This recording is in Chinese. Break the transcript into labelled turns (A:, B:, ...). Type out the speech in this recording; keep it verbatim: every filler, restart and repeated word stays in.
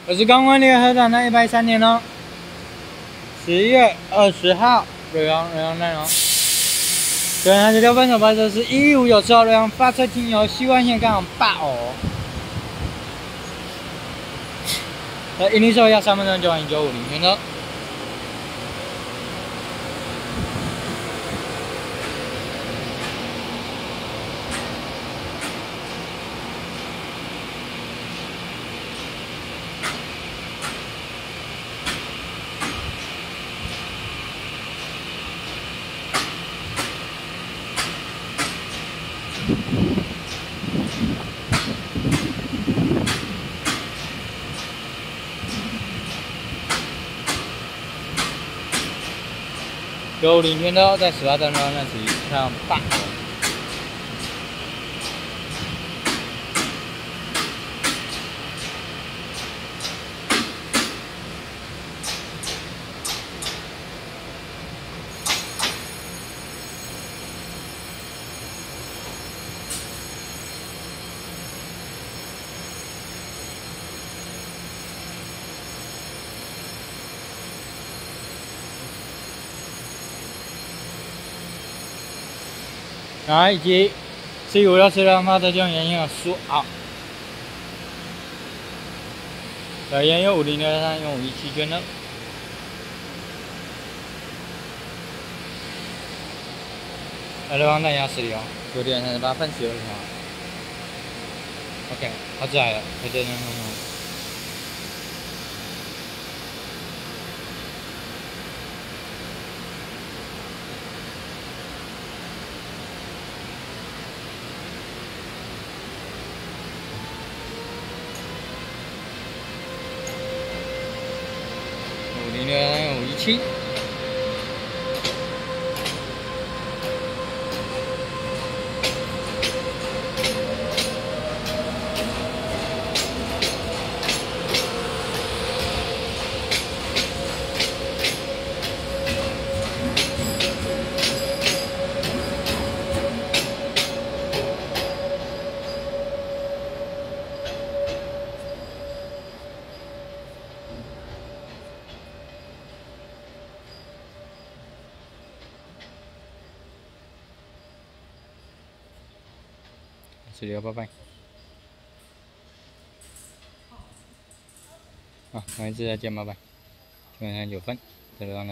A: 我是刚完联合党的一百三年哦，十月二十号，瑞阳瑞阳内容。对，它这条分手牌车是一五九四号瑞阳发车经由西关线刚好八哦。呃，盈利售价三分钟九万九五零元的。 有领先的在十八站上那是一辆大哦。啊，以及 C 五六四辆发车将原因有输啊，来原有五零六三用五一七圈的，来对方弹压十里哦，九点三十八分十六条 ，OK， 好起来了，可以再弄弄弄。 五零六三五一七。十六八拜。好，下一次再见，拜拜。九点三十九分，这个。